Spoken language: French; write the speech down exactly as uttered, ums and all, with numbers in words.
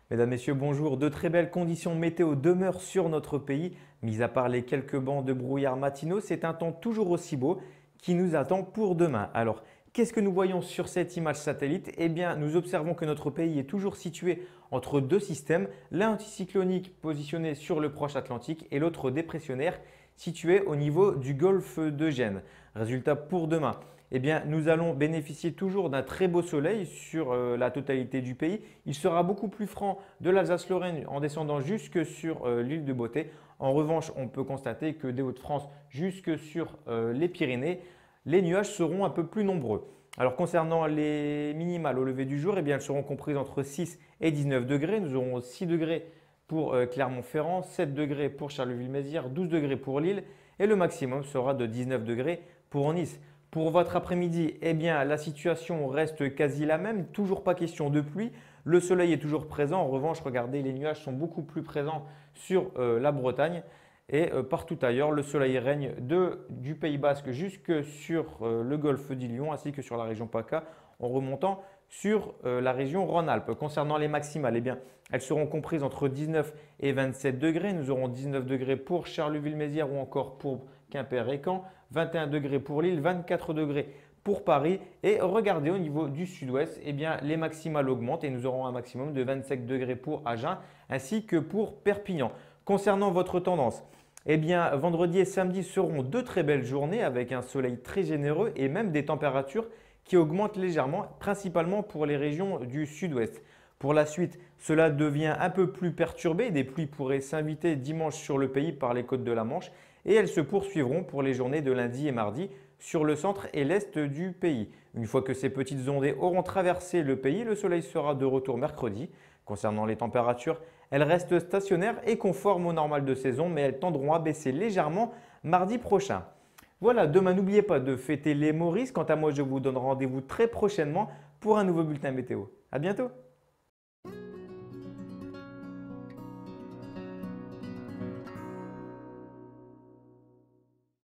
Mesdames, Messieurs, bonjour. De très belles conditions météo demeurent sur notre pays. Mis à part les quelques bancs de brouillard matinaux, c'est un temps toujours aussi beau qui nous attend pour demain. Alors, qu'est-ce que nous voyons sur cette image satellite? Eh bien, nous observons que notre pays est toujours situé entre deux systèmes, l'un anticyclonique positionné sur le proche Atlantique et l'autre dépressionnaire situé au niveau du golfe de Gênes. Résultat pour demain. Eh bien, nous allons bénéficier toujours d'un très beau soleil sur euh, la totalité du pays. Il sera beaucoup plus franc de l'Alsace-Lorraine en descendant jusque sur euh, l'île de Beauté. En revanche, on peut constater que des Hauts-de-France jusque sur euh, les Pyrénées, les nuages seront un peu plus nombreux. Alors concernant les minimales au lever du jour, eh bien, elles seront comprises entre six et dix-neuf degrés. Nous aurons six degrés pour euh, Clermont-Ferrand, sept degrés pour Charleville-Mézières, douze degrés pour Lille et le maximum sera de dix-neuf degrés pour Nice. Pour votre après-midi, eh bien, la situation reste quasi la même, toujours pas question de pluie. Le soleil est toujours présent. En revanche, regardez, les nuages sont beaucoup plus présents sur euh, la Bretagne et euh, partout ailleurs. Le soleil règne de, du Pays Basque jusque sur euh, le golfe du Lion ainsi que sur la région PACA en remontant sur euh, la région Rhône-Alpes. Concernant les maximales, eh bien, elles seront comprises entre dix-neuf et vingt-sept degrés. Nous aurons dix-neuf degrés pour Charleville-Mézières ou encore pour Quimper et Caen, vingt et un degrés pour Lille, vingt-quatre degrés pour Paris. Et regardez au niveau du sud-ouest, eh bien, les maximales augmentent et nous aurons un maximum de vingt-cinq degrés pour Agen ainsi que pour Perpignan. Concernant votre tendance, eh bien, vendredi et samedi seront deux très belles journées avec un soleil très généreux et même des températures qui augmentent légèrement, principalement pour les régions du sud-ouest. Pour la suite, cela devient un peu plus perturbé. Des pluies pourraient s'inviter dimanche sur le pays par les côtes de la Manche et elles se poursuivront pour les journées de lundi et mardi sur le centre et l'est du pays. Une fois que ces petites ondées auront traversé le pays, le soleil sera de retour mercredi. Concernant les températures, elles restent stationnaires et conformes au normal de saison, mais elles tendront à baisser légèrement mardi prochain. Voilà, demain n'oubliez pas de fêter les Maurice. Quant à moi, je vous donne rendez-vous très prochainement pour un nouveau bulletin météo. À bientôt!